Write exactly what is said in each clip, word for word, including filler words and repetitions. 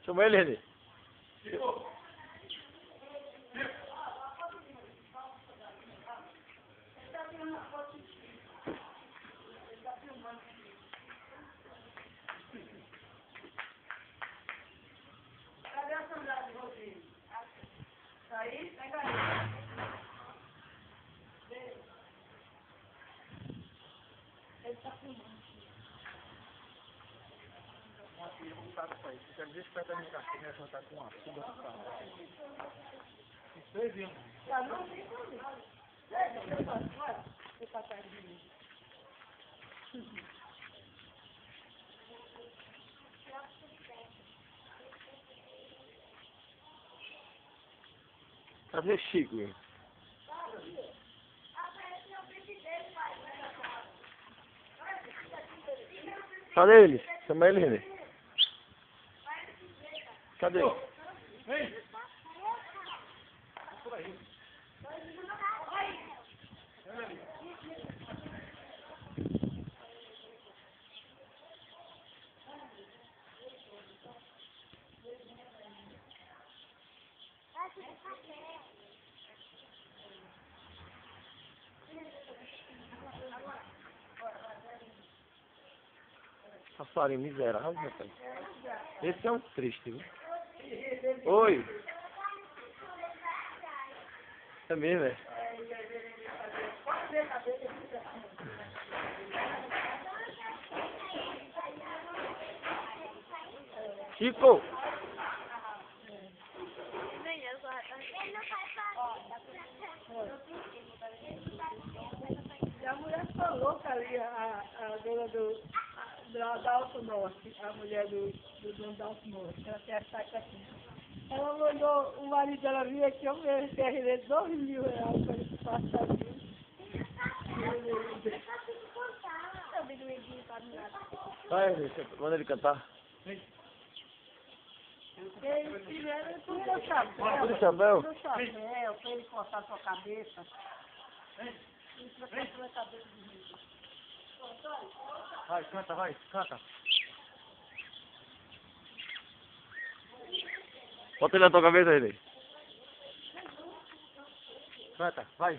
Chama ele, Renê. Cadê a sandália de Rodrigo? Tá aí? Pega aí. Ele tá filmando. Eu vou botar isso aí. Se quer dizer que vai terminar, que vai juntar com uma fuga do carro. Isso aí, viu? Ah, não tem problema. Olha, você tá perto de mim. Cadê Chico, hein? Cadê ele? Chama ele, Renê. Cadê? Vem! Por aí. Passarinho miserável, meu pai. Esse é um triste, viu? Oi! É mesmo, é? Chico! E a mulher ficou louca ali, a, a dona do, a, da Alto Norte, a mulher do, do dono da Alto Norte, ela tem a saca aqui. Ela mandou, o marido dela vir aqui, eu me dois mil reais para ele passar aqui. Vai, manda ele cantar. Eles fizeram tudo no chapéu. Tudo chapéu? Tudo chapéu, para ele cortar a sua cabeça. Isso vai cortar a sua cabeça de mim. Vai, canta, vai, canta. Bota ele na tua cabeça, Renê. Canta, vai.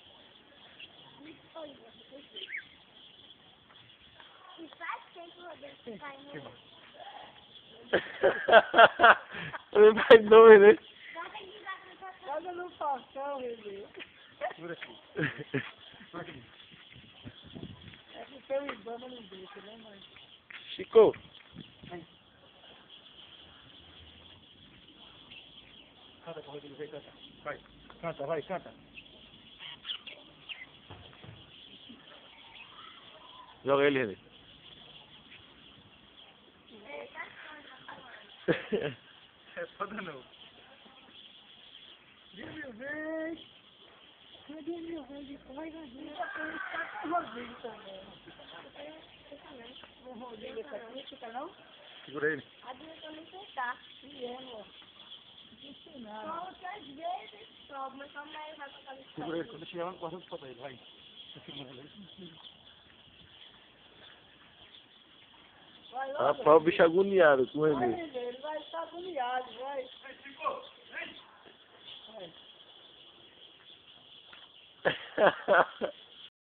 Ele vai doido, né? Joga no falcão, Renê. Segura aqui. Segura aqui. É porque o Ibama não deixa, né, mãe? Chico! Canta com o Rodrigo, vem cantar. Vai, canta, vai, canta. Joga ele, Renê. É foda não. Cadê meu vez? Cadê meu vez? Vai, vai, vai. Tá com o Rodrigo também. O Rodrigo esse aqui, fica não? Segura ele. A Bíblia também está. E é, ó. Ensinado. Só que às vezes sobe, mas só mais vai passar isso. Segura ele, quando eu chegar lá no quarto, eu solta ele, vai. Tá filmando ele aí. Vai lá, Rapaz, o bicho agoniado com vai, ele. Renê, ele vai estar agoniado, vai. Vai.